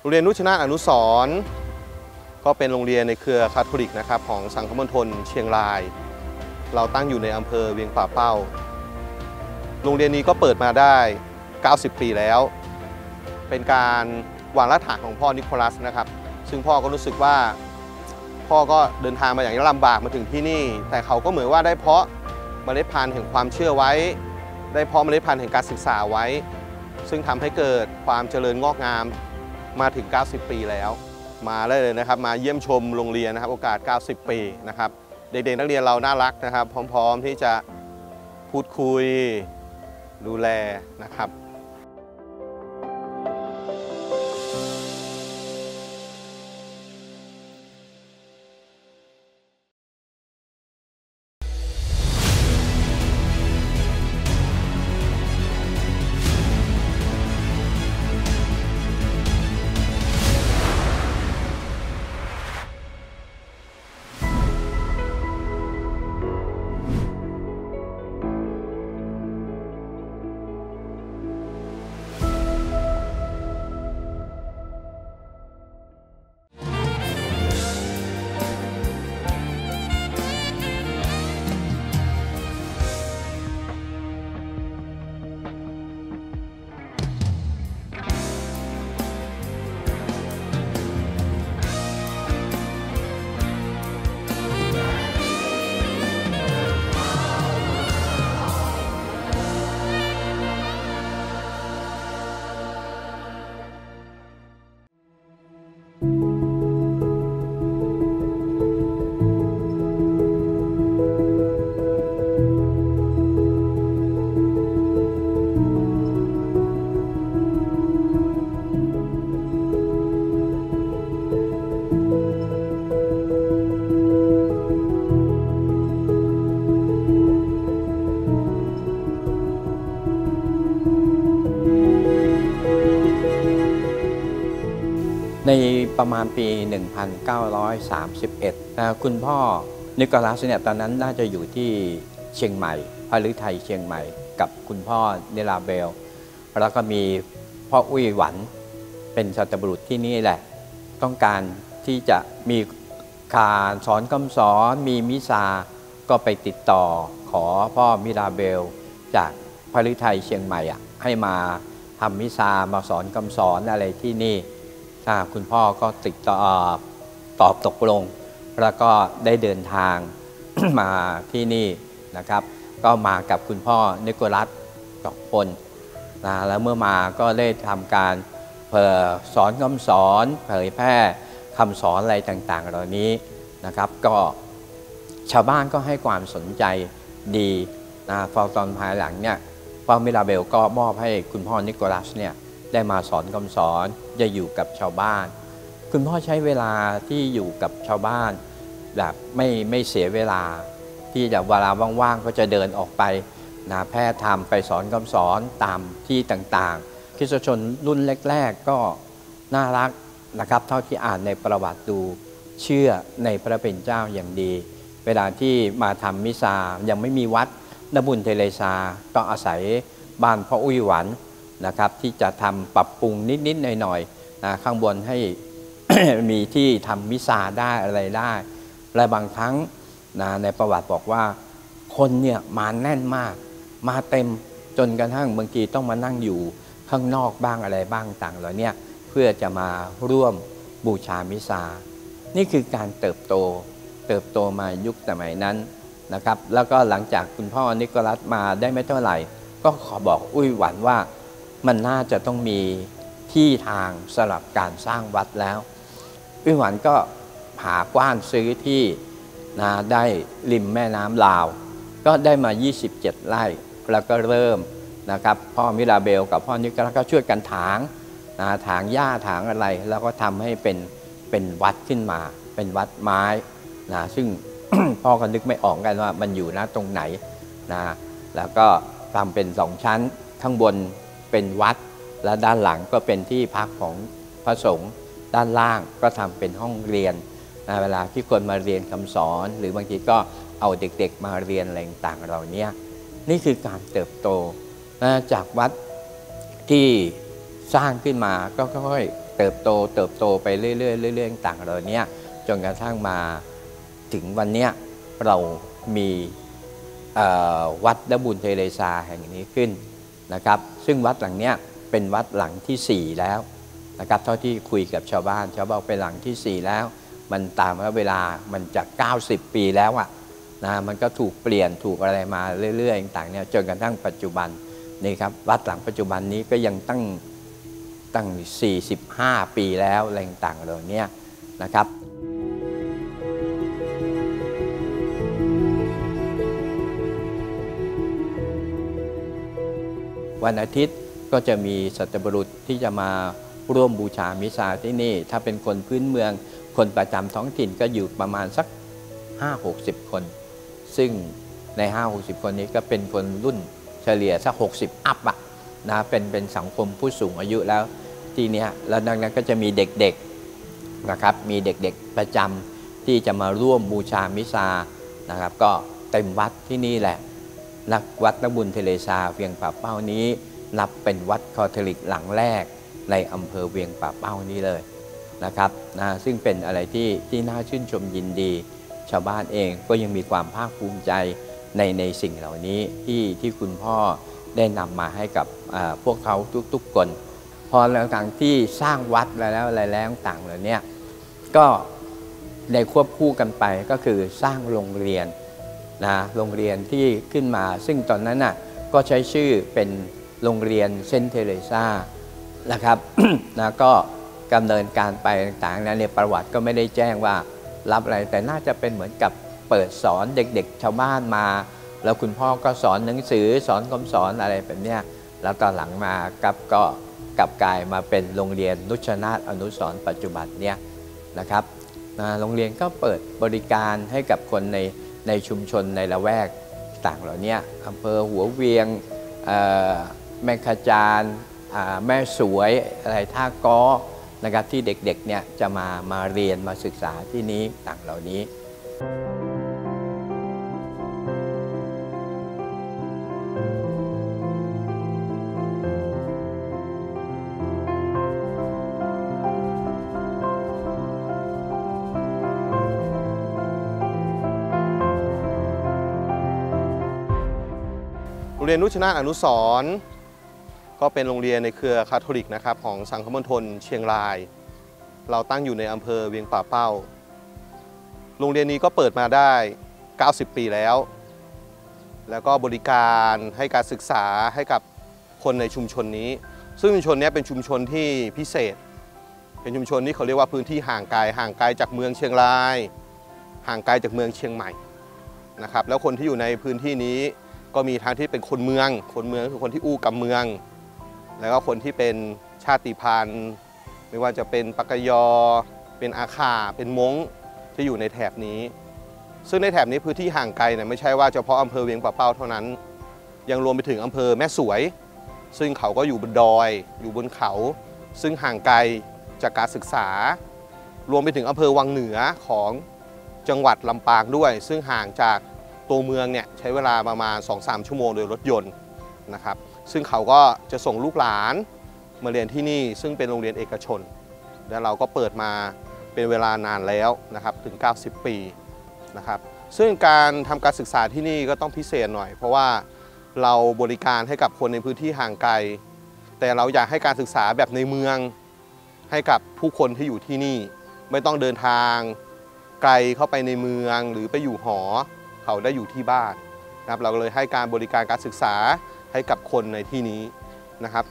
โรงเรียนนุชนาถอนุสรณ์ก็เป็นโรงเรียนในเครือคาทอลิกนะครับของสังคมณฑลเชียงรายเราตั้งอยู่ในอำเภอเวียงป่าเป้าโรงเรียนนี้ก็เปิดมาได้90 ปีแล้วเป็นการวางรากฐานของพ่อนิโคลัสนะครับซึ่งพ่อก็รู้สึกว่าพ่อก็เดินทางมาอย่างลำบากมาถึงที่นี่แต่เขาก็เหมือนว่าได้เพาะเมล็ดพันธุ์แห่งความเชื่อไว้ได้เพาะเมล็ดพันธุ์แห่งการศึกษาไว้ซึ่งทำให้เกิดความเจริญงอกงามมาถึง90 ปีแล้วมาได้เลยนะครับมาเยี่ยมชมโรงเรียนนะครับโอกาส90 ปีนะครับเด็กๆนักเรียนเราน่ารักนะครับพร้อมๆที่จะพูดคุยดูแลนะครับในประมาณปี 1931 คุณพ่อนิโคลัสเนี่ยตอนนั้นน่าจะอยู่ที่เชียงใหม่พฤทัยเชียงใหม่กับคุณพ่อเนลาเบลแล้วก็มีพ่ออุ้ยหวันเป็นสัตบุรุษที่นี่แหละต้องการที่จะมีการสอนคำสอนมีมิซาก็ไปติดต่อขอพ่อมิลาเบลจากพฤทัยเชียงใหม่ให้มาทำมิซามาสอนคำสอนอะไรที่นี่คุณพ่อก็ติดต่อตอบตกลงแล้วก็ได้เดินทาง มาที่นี่นะครับก็มากับคุณพ่อนิโคลัส2 คนแล้วเมื่อมาก็ได้ทำการสอนคำสอนเผยแพร่คำสอนอะไรต่างๆเหล่านี้นะครับก็ชาวบ้านก็ให้ความสนใจดีพอตอนภายหลังเนี่ยพ่อมิลาเบลก็มอบให้คุณพ่อนิโคลัสเนี่ยได้มาสอนคำสอนจะอยู่กับชาวบ้านคุณพ่อใช้เวลาที่อยู่กับชาวบ้านแบบไม่เสียเวลาที่จะเวลาว่างๆก็จะเดินออกไปแพร่ธรรมไปสอนคำสอนตามที่ต่างๆคริสตชนรุ่นแรกๆก็น่ารักนะครับเท่าที่อ่านในประวัติดูเชื่อในพระเป็นเจ้าอย่างดีเวลาที่มาทำมิซายังไม่มีวัดนบุญเทเลซาก็อาศัยบ้านพ่ออุ้ยหวันนะครับที่จะทำปรับปรุงนิดๆหน่อยๆข้างบนให้ มีที่ทำมิซาได้อะไรได้และบางครั้งในประวัติบอกว่าคนเนี่ยมาแน่นมากมาเต็มจนกระทั่งบางทีต้องมานั่งอยู่ข้างนอกบ้างอะไรบ้างต่างเหล่านี้เพื่อจะมาร่วมบูชามิซานี่คือการเติบโตมายุคสมัยนั้นนะครับแล้วก็หลังจากคุณพ่อนิโคลัสมาได้ไม่เท่าไหร่ก็ขอบอกอุ้ยหวันว่ามันน่าจะต้องมีที่ทางสำหรับการสร้างวัดแล้วอุ้ยหวันก็หากว้านซื้อที่ได้ริมแม่น้ำลาวก็ได้มา27 ไร่แล้วก็เริ่มนะครับพ่อมิลาเบลกับพ่อนิโคลัสก็ช่วยกันถางหญ้าถางอะไรแล้วก็ทำให้เป็นวัดขึ้นมาเป็นวัดไม้ซึ่ง พ่อก็นึกไม่ออกกันว่ามันอยู่ตรงไหนแล้วก็ทำเป็น2 ชั้นข้างบนเป็นวัดและด้านหลังก็เป็นที่พักของพระสงฆ์ด้านล่างก็ทำเป็นห้องเรียนเวลาที่คนมาเรียนคำสอนหรือบางทีก็เอาเด็กๆมาเรียนอะไรต่างๆเหล่านี้นี่คือการเติบโตจากวัดที่สร้างขึ้นมาก็ค่อยเติบโตไปเรื่อยๆต่างๆเราเนี่ยจนกระทั่งมาถึงวันเนี้ยเรามีวัดนบุญเทเรซาแห่งนี้ขึ้นนะครับซึ่งวัดหลังเนี้ยเป็นวัดหลังที่4แล้วนะครับเท่าที่คุยกับชาวบ้านเป็นหลังที่4แล้วมันตามเวลามันจะ90 ปีแล้วอ่ะนะมันก็ถูกเปลี่ยนถูกอะไรมาเรื่อยๆต่างๆเนี่ยจนกระทั่งปัจจุบันนี่ครับวัดหลังปัจจุบันนี้ก็ยังตั้ง45 ปีแล้วอะไรต่างๆเหล่านี้นะครับวันอาทิตย์ก็จะมีสัตบุรุษที่จะมาร่วมบูชามิซาที่นี่ถ้าเป็นคนพื้นเมืองคนประจำท้องถิ่นก็อยู่ประมาณสัก 50-60 คนซึ่งใน 50-60 คนนี้ก็เป็นคนรุ่นเฉลี่ยสัก60 อัพอะนะเป็นสังคมผู้สูงอายุแล้วทีเนี้ยแล้วดังนั้นก็จะมีเด็กๆนะครับมีเด็กๆประจำที่จะมาร่วมบูชามิซานะครับก็เต็มวัดที่นี่แหละวัดนบุญเทเรซาเวียงป่าเป้านี้นับเป็นวัดคาทอลิกหลังแรกในอำเภอเวียงป่าเป้านี้เลยนะครับซึ่งเป็นอะไรที่น่าชื่นชมยินดีชาวบ้านเองก็ยังมีความภาคภูมิใจในสิ่งเหล่านี้ที่คุณพ่อได้นำมาให้กับพวกเขาทุกๆคนพอหลังจากที่สร้างวัดแล้วอะไรแล้วต่างเหล่านี้ก็ได้ควบคู่กันไปก็คือสร้างโรงเรียนโรงเรียนที่ขึ้นมาซึ่งตอนนั้นน่ะก็ใช้ชื่อเป็นโรงเรียนเซนต์เทเรซานะครับ ก็ดำเนินการไปต่างๆนั้นในประวัติก็ไม่ได้แจ้งว่ารับอะไรแต่น่าจะเป็นเหมือนกับเปิดสอนเด็กๆชาวบ้านมาแล้วคุณพ่อก็สอนหนังสือสอนคำสอนอะไรแบบนี้แล้วตอนหลังมาก็กลับกลายมาเป็นโรงเรียนนุชนาถอนุสรณ์ปัจจุบันเนี่ยนะครับโรงเรียนก็เปิดบริการให้กับคนในชุมชนในละแวกต่างเหล่านี้อำเภอหัวเวียงแม่ขจารแม่สวยอะไรท่าก้อนะครับที่เด็กๆเนี่ยจะมาเรียนมาศึกษาที่นี้ต่างเหล่านี้โรงเรียนนุชนาถอนุสรณ์ก็เป็นโรงเรียนในเครือคาทอลิกนะครับของสังคมณฑลเชียงรายเราตั้งอยู่ในอำเภอเวียงป่าเป้าโรงเรียนนี้ก็เปิดมาได้90 ปีแล้วก็บริการให้การศึกษาให้กับคนในชุมชนนี้ซึ่งชุมชนนี้เป็นชุมชนที่พิเศษเป็นชุมชนที่เขาเรียกว่าพื้นที่ห่างไกลจากเมืองเชียงรายห่างไกลจากเมืองเชียงใหม่นะครับแล้วคนที่อยู่ในพื้นที่นี้ก็มีทั้งที่เป็นคนเมืองคือคนที่อู้กับเมืองแล้วก็คนที่เป็นชาติพันธุ์ไม่ว่าจะเป็นปากยอเป็นอาขาเป็นม้งที่อยู่ในแถบนี้ซึ่งในแถบนี้พื้นที่ห่างไกลเนี่ยไม่ใช่ว่าเฉพาะอำเภอเวียงป่าเป้าเท่านั้นยังรวมไปถึงอำเภอแม่สวยซึ่งเขาก็อยู่บนดอยอยู่บนเขาซึ่งห่างไกลจากการศึกษารวมไปถึงอำเภอวังเหนือของจังหวัดลำปางด้วยซึ่งห่างจากตัวเมืองเนี่ยใช้เวลาประมาณ 2-3 ชั่วโมงโดยรถยนต์นะครับซึ่งเขาก็จะส่งลูกหลานมาเรียนที่นี่ซึ่งเป็นโรงเรียนเอกชนและเราก็เปิดมาเป็นเวลานานแล้วนะครับถึง90 ปีนะครับซึ่งการทำการศึกษาที่นี่ก็ต้องพิเศษหน่อยเพราะว่าเราบริการให้กับคนในพื้นที่ห่างไกลแต่เราอยากให้การศึกษาแบบในเมืองให้กับผู้คนที่อยู่ที่นี่ไม่ต้องเดินทางไกลเข้าไปในเมืองหรือไปอยู่หอเขาได้อยู่ที่บ้านนะครับเราเลยให้การบริการการศึกษาให้กับคนในที่นี้นะครับ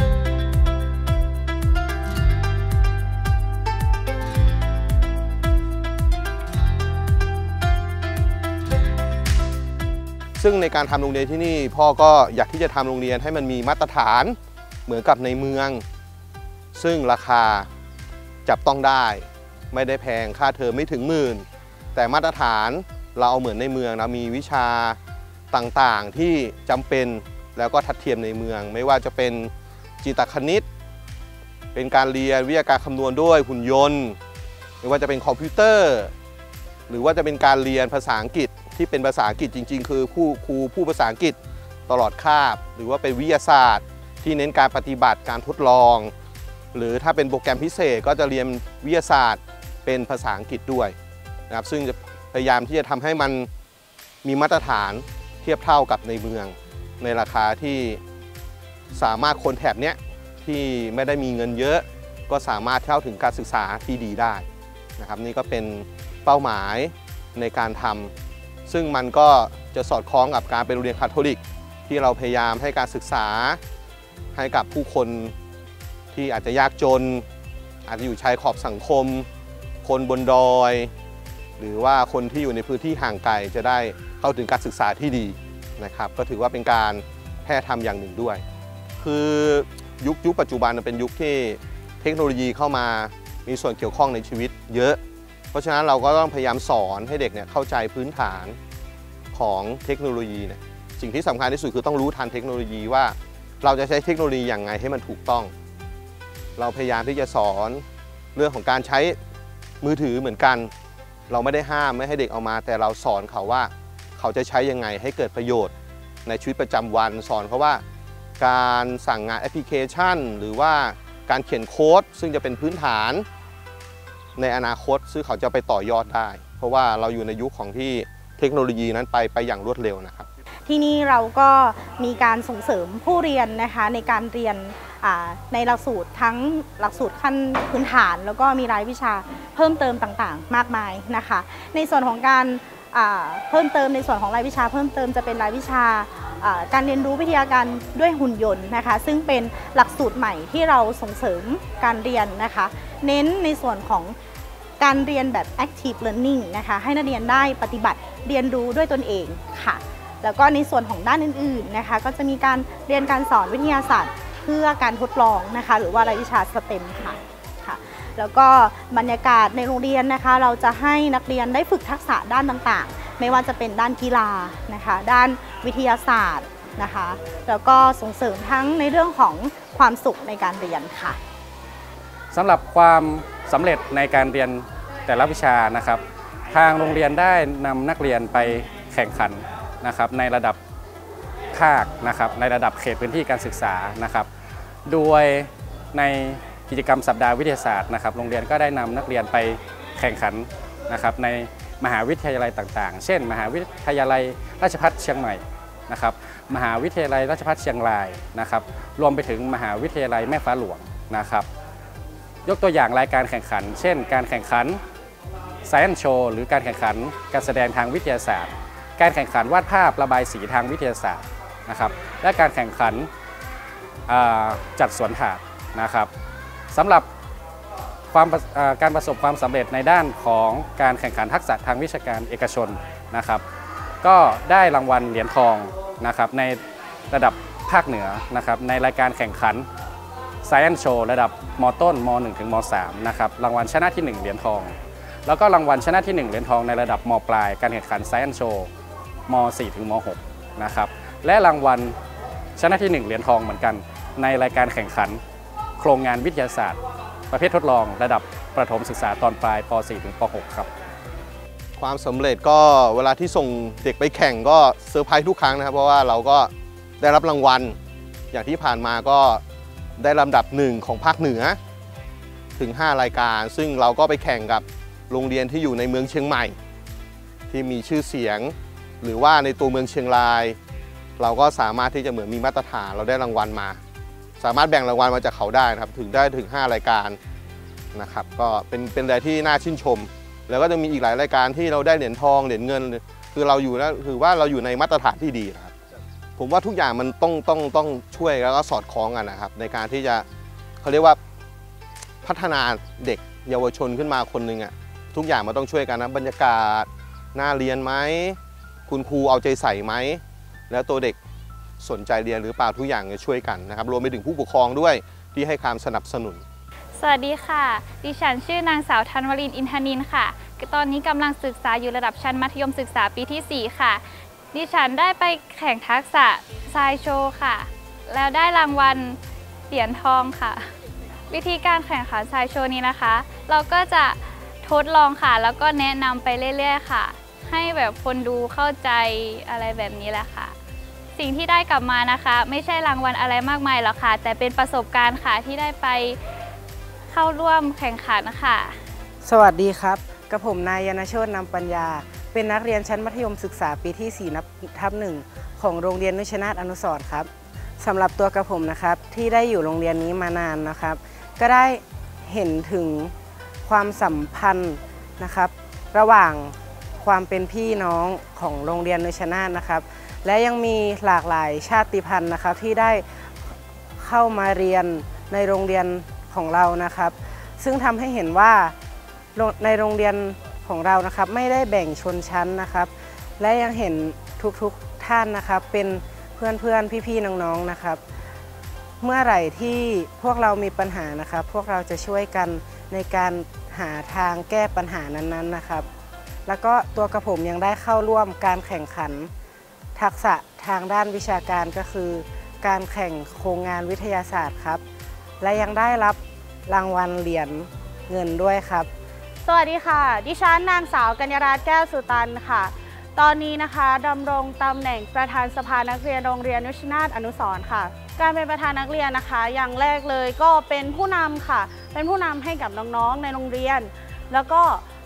ซึ่งในการทำโรงเรียนที่นี่พ่อก็อยากที่จะทำโรงเรียนให้มันมีมาตรฐานเหมือนกับในเมืองซึ่งราคาจับต้องได้ไม่ได้แพงค่าเทอมไม่ถึงหมื่นแต่มาตรฐานเราเอาเหมือนในเมืองนะมีวิชาต่างๆที่จำเป็นแล้วก็ทัดเทียมในเมืองไม่ว่าจะเป็นจิตรคณิตเป็นการเรียนวิทยาการคำนวณด้วยหุ่นยนต์ไม่ว่าจะเป็นคอมพิวเตอร์หรือว่าจะเป็นการเรียนภาษาอังกฤษที่เป็นภาษาอังกฤษจริงๆคือครูผู้ภาษาอังกฤษตลอดคาบหรือว่าเป็นวิทยาศาสตร์ที่เน้นการปฏิบัติการทดลองหรือถ้าเป็นโปรแกรมพิเศษก็จะเรียนวิทยาศาสตร์เป็นภาษาอังกฤษด้วยนะครับซึ่งจะพยายามที่จะทำให้มันมีมาตรฐานเทียบเท่ากับในเมืองในราคาที่สามารถคนแถบเนี้ยที่ไม่ได้มีเงินเยอะก็สามารถเข้าถึงการศึกษาที่ดีได้นะครับนี่ก็เป็นเป้าหมายในการทำซึ่งมันก็จะสอดคล้องกับการเป็นโรงเรียนคาทอลิกที่เราพยายามให้การศึกษาให้กับผู้คนที่อาจจะยากจนอาจจะอยู่ชายขอบสังคมคนบนดอยหรือว่าคนที่อยู่ในพื้นที่ห่างไกลจะได้เข้าถึงการศึกษาที่ดีนะครับก็ถือว่าเป็นการแพร่ทำอย่างหนึ่งด้วยคือยุคปัจจุบันเป็นยุคที่เทคโนโลยีเข้ามามีส่วนเกี่ยวข้องในชีวิตเยอะเพราะฉะนั้นเราก็ต้องพยายามสอนให้เด็กเนี่ยเข้าใจพื้นฐานของเทคโนโลยีเนี่ยสิ่งที่สำคัญที่สุดคือต้องรู้ทันเทคโนโลยีว่าเราจะใช้เทคโนโลยีอย่างไรให้มันถูกต้องเราพยายามที่จะสอนเรื่องของการใช้มือถือเหมือนกันเราไม่ได้ห้ามไม่ให้เด็กเอามาแต่เราสอนเขาว่าเขาจะใช้ยังไงให้เกิดประโยชน์ในชีวิตประจำวันสอนเขาว่าการสั่งงานแอปพลิเคชันหรือว่าการเขียนโค้ดซึ่งจะเป็นพื้นฐานในอนาคตซึ่งเขาจะไปต่อยอดได้เพราะว่าเราอยู่ในยุคของที่เทคโนโลยีนั้นไปอย่างรวดเร็วนะครับที่นี่เราก็มีการส่งเสริมผู้เรียนนะคะในการเรียนในหลักสูตรทั้งหลักสูตรขั้นพื้นฐานแล้วก็มีรายวิชาเพิ่มเติมต่างๆมากมายนะคะในส่วนของการเพิ่มเติมในส่วนของรายวิชาเพิ่มเติมจะเป็นรายวิชาการเรียนรู้วิทยาการด้วยหุ่นยนต์นะคะซึ่งเป็นหลักสูตรใหม่ที่เราส่งเสริมการเรียนนะคะเน้นในส่วนของการเรียนแบบ active learning นะคะให้นักเรียนได้ปฏิบัติเรียนรู้ด้วยตนเองค่ะแล้วก็ในส่วนของด้านอื่นๆนะคะก็จะมีการเรียนการสอนวิทยาศาสตร์เพื่อการทดลองนะคะหรือว่ารายวิชา STEM ค่ะแล้วก็บรรยากาศในโรงเรียนนะคะเราจะให้นักเรียนได้ฝึกทักษะด้านต่างๆไม่ว่าจะเป็นด้านกีฬานะคะด้านวิทยาศาสตร์นะคะแล้วก็ส่งเสริมทั้งในเรื่องของความสุขในการเรียนค่ะสำหรับความสำเร็จในการเรียนแต่ละวิชานะครับทางโรงเรียนได้นำนักเรียนไปแข่งขันนะครับในระดับภาคนะครับในระดับเขตพื้นที่การศึกษานะครับโดยในกิจกรรมสัปดาห์วิทยาศาสตร์นะครับโรงเรียนก็ได้นำนักเรียนไปแข่งขันนะครับในมหาวิทยาลัยต่างๆเช่นมหาวิทยาลัยราชภัฏเชียงใหม่นะครับมหาวิทยาลัยราชภัฏเชียงรายนะครับรวมไปถึงมหาวิทยาลัยแม่ฟ้าหลวงนะครับยกตัวอย่างรายการแข่งขันเช่นการแข่งขัน Science Show หรือการแข่งขันการแสดงทางวิทยาศาสตร์การแข่งขันวาดภาพระบายสีทางวิทยาศาสตร์นะครับและการแข่งขันจัดสวนถาดนะครับสำหรับการประสบความสำเร็จในด้านของการแข่งขันทักษะทางวิชาการเอกชนนะครับก็ได้รางวัลเหรียญทองนะครับในระดับภาคเหนือนะครับในรายการแข่งขัน Science Show ระดับม.ต้นม.1 ถึงม.3 นะครับรางวัลชนะที่1เหรียญทองแล้วก็รางวัลชนะที่1เหรียญทองในระดับม.ปลายการแข่งขัน Science Show ม.4 ถึงม.6 นะครับและรางวัลชนะที่1เหรียญทองเหมือนกันในรายการแข่งขันโครงงานวิทยาศาสตร์ประเภททดลองระดับประถมศึกษาตอนปลายป.4 ถึงป.6 ครับความสำเร็จก็เวลาที่ส่งเด็กไปแข่งก็เซอร์ไพรส์ทุกครั้งนะครับเพราะว่าเราก็ได้รับรางวัลอย่างที่ผ่านมาก็ได้ลำดับ1ของภาคเหนือถึง5รายการซึ่งเราก็ไปแข่งกับโรงเรียนที่อยู่ในเมืองเชียงใหม่ที่มีชื่อเสียงหรือว่าในตัวเมืองเชียงรายเราก็สามารถที่จะเหมือนมีมาตรฐานเราได้รางวัลมาสามารถแบ่งรางวัลมาจากเขาได้นะครับถึง5รายการนะครับก็เป็นอะไรที่น่าชื่นชมแล้วก็จะมีอีกหลายรายการที่เราได้เหรียญทองเหรียญเงินคือเราอยู่แล้วคือว่าเราอยู่ในมาตรฐานที่ดีนะครับผมว่าทุกอย่างมันต้องช่วยแล้วก็สอดคล้องกันนะครับในการที่จะเขาเรียกว่าพัฒนาเด็กเยาวชนขึ้นมาคนหนึ่งอ่ะทุกอย่างมันต้องช่วยกันนะบรรยากาศน่าเรียนไหมคุณครูเอาใจใส่ไหมแล้วตัวเด็กสนใจเรียนหรือเปล่าทุกอย่างจะช่วยกันนะครับรวมไปถึงผู้ปกครองด้วยที่ให้ความสนับสนุนสวัสดีค่ะดิฉันชื่อนางสาวธันวรินทร์อินทนินค่ะตอนนี้กำลังศึกษาอยู่ระดับชั้นมัธยมศึกษาปีที่4ค่ะดิฉันได้ไปแข่งทักษะทรายโชว์ค่ะแล้วได้รางวัลเหรียญทองค่ะวิธีการแข่งขันทรายโชว์นี้นะคะเราก็จะทดลองค่ะแล้วก็แนะนำไปเรื่อยๆค่ะให้แบบคนดูเข้าใจอะไรแบบนี้แหละค่ะสิ่งที่ได้กลับมานะคะไม่ใช่รางวัลอะไรมากมายหรอกค่ะแต่เป็นประสบการณ์ค่ะที่ได้ไปเข้าร่วมแข่งขันค่ะสวัสดีครับกระผมนายยนโชตินำปัญญาเป็นนักเรียนชั้นมัธยมศึกษาปีที่4/1ของโรงเรียนนุชนาถอนุสรณ์ครับสำหรับตัวกระผมนะครับที่ได้อยู่โรงเรียนนี้มานานนะครับก็ได้เห็นถึงความสัมพันธ์นะครับระหว่างความเป็นพี่น้องของโรงเรียนนุชนาถนะครับและยังมีหลากหลายชาติพันธุ์นะครับที่ได้เข้ามาเรียนในโรงเรียนของเรานะครับซึ่งทำให้เห็นว่าในโรงเรียนของเรานะครับไม่ได้แบ่งชนชั้นนะครับและยังเห็นทุกๆท่านนะครับเป็นเพื่อนๆพี่ๆน้องๆนะครับเมื่อไหร่ที่พวกเรามีปัญหานะครับพวกเราจะช่วยกันในการหาทางแก้ปัญหานั้นๆนะครับแล้วก็ตัวกระผมยังได้เข้าร่วมการแข่งขันทักษะทางด้านวิชาการก็คือการแข่งโครงงานวิทยาศาสตร์ครับและยังได้รับรางวัลเหรียญเงินด้วยครับสวัสดีค่ะดิฉันนางสาวกัญญารัตน์แก้วสุตันค่ะตอนนี้นะคะดำรงตำแหน่งประธานสภานักเรียนโรงเรียนนุชนาถอนุสรณ์ค่ะการเป็นประธานนักเรียนนะคะอย่างแรกเลยก็เป็นผู้นำค่ะเป็นผู้นำให้กับน้องๆในโรงเรียนแล้วก็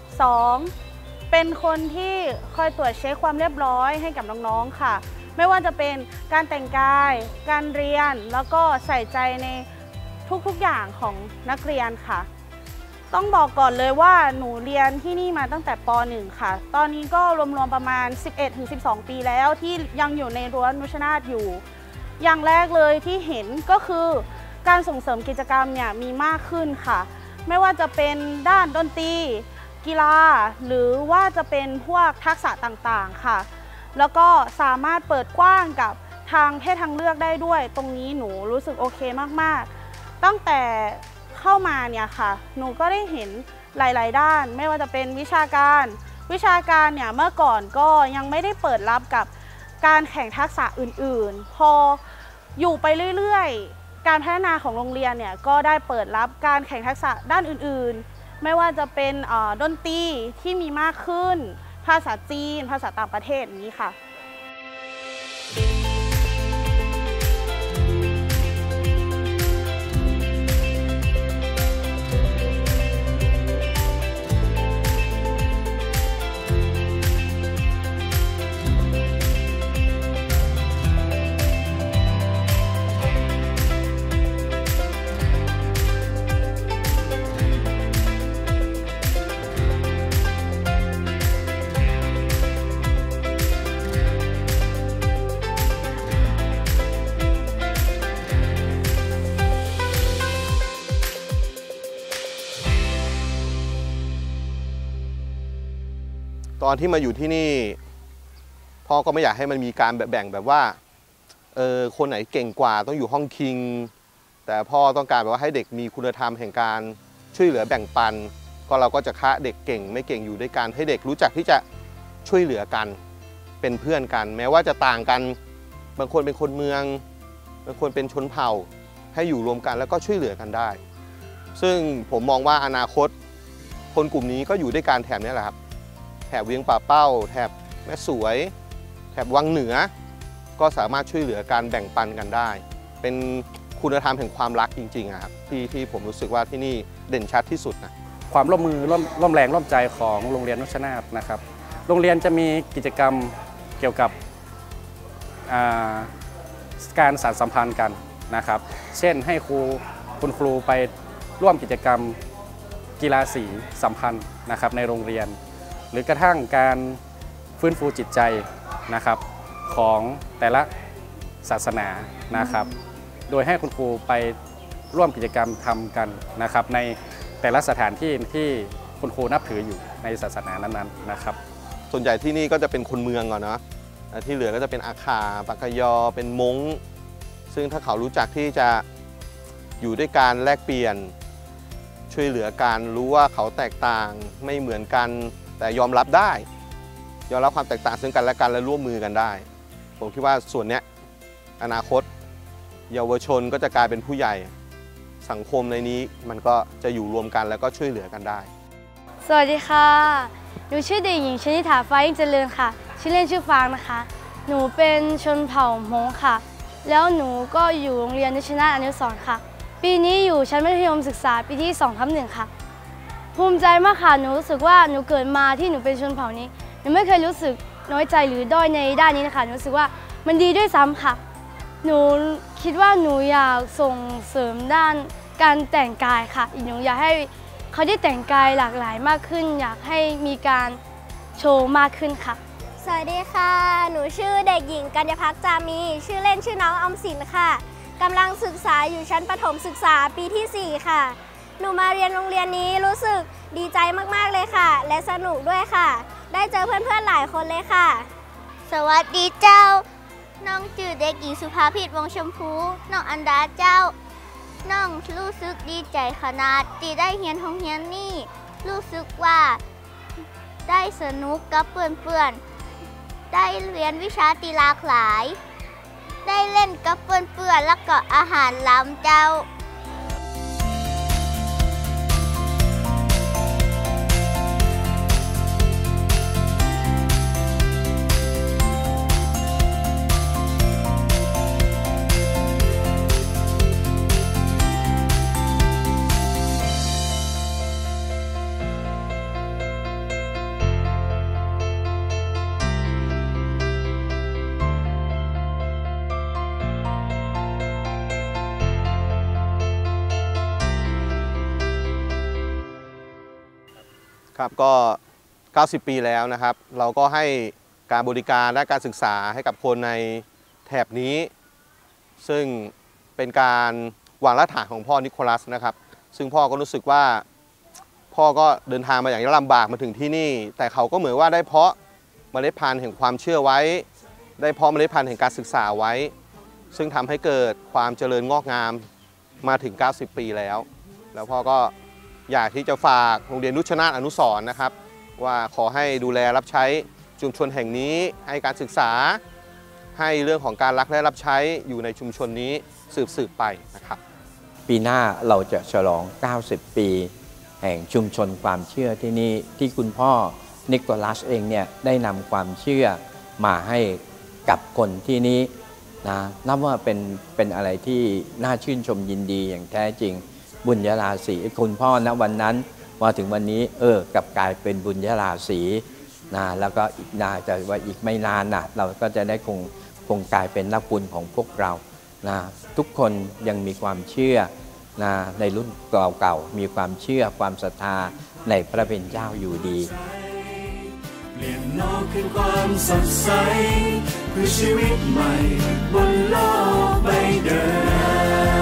2เป็นคนที่คอยตรวจเช็คความเรียบร้อยให้กับน้องๆค่ะไม่ว่าจะเป็นการแต่งกายการเรียนแล้วก็ใส่ใจในทุกๆอย่างของนักเรียนค่ะต้องบอกก่อนเลยว่าหนูเรียนที่นี่มาตั้งแต่ป .1 ค่ะตอนนี้ก็รวมๆประมาณ 11-12 ปีแล้วที่ยังอยู่ในรั้วนุชนาถอยู่อย่างแรกเลยที่เห็นก็คือการส่งเสริมกิจกรรมเนี่ยมีมากขึ้นค่ะไม่ว่าจะเป็นด้านดนตรีกีฬาหรือว่าจะเป็นพวกทักษะต่างๆค่ะแล้วก็สามารถเปิดกว้างกับทางเพศทางเลือกได้ด้วยตรงนี้หนูรู้สึกโอเคมากๆตั้งแต่เข้ามาเนี่ยค่ะหนูก็ได้เห็นหลายๆด้านไม่ว่าจะเป็นวิชาการเนี่ยเมื่อก่อนก็ยังไม่ได้เปิดรับกับการแข่งทักษะอื่นๆพออยู่ไปเรื่อยๆการพัฒนาของโรงเรียนเนี่ยก็ได้เปิดรับการแข่งทักษะด้านอื่นๆไม่ว่าจะเป็นดนตรีที่มีมากขึ้นภาษาจีนภาษาต่างประเทศนี้ค่ะตอนที่มาอยู่ที่นี่พ่อก็ไม่อยากให้มันมีการแบ่งแบบว่าคนไหนเก่งกว่าต้องอยู่ห้องคิงแต่พ่อต้องการแบบว่าให้เด็กมีคุณธรรมแห่งการช่วยเหลือแบ่งปันก็เราก็จะคะเด็กเก่งไม่เก่งอยู่ด้วยกันให้เด็กรู้จักที่จะช่วยเหลือกันเป็นเพื่อนกันแม้ว่าจะต่างกันบางคนเป็นคนเมืองบางคนเป็นชนเผ่าให้อยู่รวมกันแล้วก็ช่วยเหลือกันได้ซึ่งผมมองว่าอนาคตคนกลุ่มนี้ก็อยู่ด้วยกันแถบนี้แหละครับแถบเวียงป่าเป้าแถบแม่สวยแถบวังเหนือก็สามารถช่วยเหลือการแบ่งปันกันได้เป็นคุณธรรมแห่งความรักจริงๆครับที่ผมรู้สึกว่าที่นี่เด่นชัดที่สุดนะความร่วมมือร่วมแรงร่วมใจของโรงเรียนนุชนาถนะครับโรงเรียนจะมีกิจกรรมเกี่ยวกับการสานสัมพันธ์กันนะครับเช่นให้คุณครูไปร่วมกิจกรรมกีฬาสีสัมพันธ์นะครับในโรงเรียนหรือกระทั่งการฟื้นฟูจิตใจนะครับของแต่ละศาสนานะครับโดยให้คุณครูไปร่วมกิจกรรมทำกันนะครับในแต่ละสถานที่ที่คุณครูนับถืออยู่ในศาสนานั้นๆนะครับส่วนใหญ่ที่นี่ก็จะเป็นคนเมืองก่อนเนาะที่เหลือก็จะเป็นอาคาปากยอเป็นมงซึ่งถ้าเขารู้จักที่จะอยู่ด้วยการแลกเปลี่ยนช่วยเหลือกันรู้ว่าเขาแตกต่างไม่เหมือนกันแต่ยอมรับได้ยอมรับความแตกต่างซึ่งกันและกันและร่วมมือกันได้ผมคิดว่าส่วนนี้อนาคตเยาวชนก็จะกลายเป็นผู้ใหญ่สังคมในนี้มันก็จะอยู่รวมกันแล้วก็ช่วยเหลือกันได้สวัสดีค่ะหนูชื่อเด็กหญิงชนิษฐาฟ้ายิ่งเจริญค่ะชื่อเล่นชื่อฟางนะคะหนูเป็นชนเผ่ามงค่ะแล้วหนูก็อยู่โรงเรียนนุชนาถอนุสรณ์ค่ะปปีนี้อยู่ชั้นมัธยมศึกษาปีที่2/1ค่ะภูมิใจมากค่ะหนูรู้สึกว่าหนูเกิดมาที่หนูเป็นชนเผ่านี้หนูไม่เคยรู้สึกน้อยใจหรือด้อยในด้านนี้นะคะหนูรู้สึกว่ามันดีด้วยซ้ำค่ะหนูคิดว่าหนูอยากส่งเสริมด้านการแต่งกายค่ะหนูอยากให้เขาได้แต่งกายหลากหลายมากขึ้นอยากให้มีการโชว์มากขึ้นค่ะสวัสดีค่ะหนูชื่อเด็กหญิงกัญญาภักจามีชื่อเล่นชื่อน้องออมสินค่ะกำลังศึกษาอยู่ชั้นประถมศึกษาปีที่4ค่ะหนูมาเรียนโรงเรียนนี้รู้สึกดีใจมากๆเลยค่ะและสนุกด้วยค่ะได้เจอเพื่อนๆหลายคนเลยค่ะสวัสดีเจ้าน้องจื่อเด็กหญิงสุภาพิตวงชมพูน้องอันดาเจ้าน้องรู้สึกดีใจขนาดที่ได้เรียนโรงเรียนนี้รู้สึกว่าได้สนุกกับเพื่อนๆได้เรียนวิชาที่หลากหลายได้เล่นกับเพื่อนๆแล้วก็อาหารล้ำเจ้าครับก็ 90 ปีแล้วนะครับ เราก็ให้การบริการและการศึกษาให้กับคนในแถบนี้ ซึ่งเป็นการวางรากฐานของพ่อนิโคลัสนะครับซึ่งพ่อก็รู้สึกว่าพ่อก็เดินทางมาอย่างลำบากมาถึงที่นี่แต่เขาก็เหมือนว่าได้เพาะเมล็ดพันธุ์แห่งความเชื่อไว้ได้เพาะเมล็ดพันธุ์แห่งการศึกษาไว้ซึ่งทำให้เกิดความเจริญงอกงามมาถึง 90 ปีแล้วพ่อก็อยากที่จะฝากโรงเรียนนุชนาถอนุสรณ์นะครับว่าขอให้ดูแลรับใช้ชุมชนแห่งนี้ให้การศึกษาให้เรื่องของการรักและรับใช้อยู่ในชุมชนนี้สืบไปนะครับปีหน้าเราจะฉลอง 90 ปีแห่งชุมชนความเชื่อที่นี่ที่คุณพ่อนิโคลัสเองเนี่ยได้นำความเชื่อมาให้กับคนที่นี้นะนับว่าเป็นอะไรที่น่าชื่นชมยินดีอย่างแท้จริงบุญญาราศีคุณพ่อณวันนั้นมาถึงวันนี้กลับกลายเป็นบุญญาราศีนะแล้วก็อีกน่าจะว่าอีกไม่นานนะเราก็จะได้คงกลายเป็นนักบุญของพวกเรานะทุกคนยังมีความเชื่อนะในรุ่นเก่าๆมีความเชื่อความศรัทธาในพระเป็นเจ้าอยู่ดีเปลี่ยนโลกคืนความสดใสเพื่อชีวิตใหม่บนโลกใบเดิม